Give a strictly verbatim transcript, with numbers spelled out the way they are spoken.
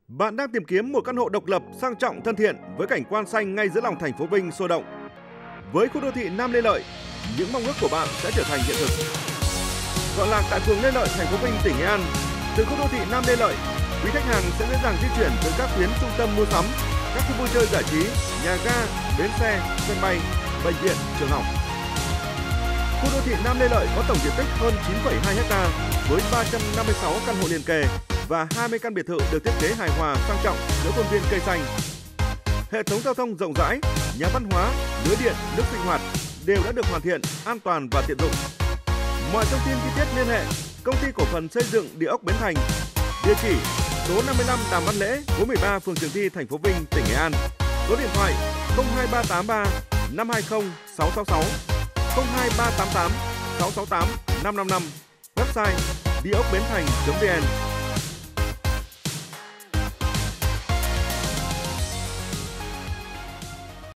Bạn đang tìm kiếm một căn hộ độc lập, sang trọng, thân thiện với cảnh quan xanh ngay giữa lòng thành phố Vinh sôi động. Với khu đô thị Nam Lê Lợi, những mong ước của bạn sẽ trở thành hiện thực. Tọa lạc tại phường Lê Lợi, thành phố Vinh, tỉnh Nghệ An, từ khu đô thị Nam Lê Lợi, quý khách hàng sẽ dễ dàng di chuyển tới các tuyến trung tâm mua sắm, các khu vui chơi giải trí, nhà ga, bến xe, sân bay, bệnh viện, trường học. Khu đô thị Nam Lê Lợi có tổng diện tích hơn chín phẩy hai héc ta với ba trăm năm mươi sáu căn hộ liền kề và hai mươi căn biệt thự được thiết kế hài hòa sang trọng giữa khuôn viên cây xanh. Hệ thống giao thông rộng rãi, nhà văn hóa, lưới điện, nước sinh hoạt đều đã được hoàn thiện, an toàn và tiện dụng. Mọi thông tin chi tiết liên hệ Công ty cổ phần xây dựng Địa ốc Bến Thành. Địa chỉ số năm mươi lăm Đàm Văn Lễ, phố mười ba, phường Trường Thi, thành phố Vinh, tỉnh Nghệ An. Số điện thoại không hai ba tám ba năm hai không sáu sáu sáu, không hai ba tám tám sáu sáu tám năm năm năm. Website địa ốc bến thành chấm vn.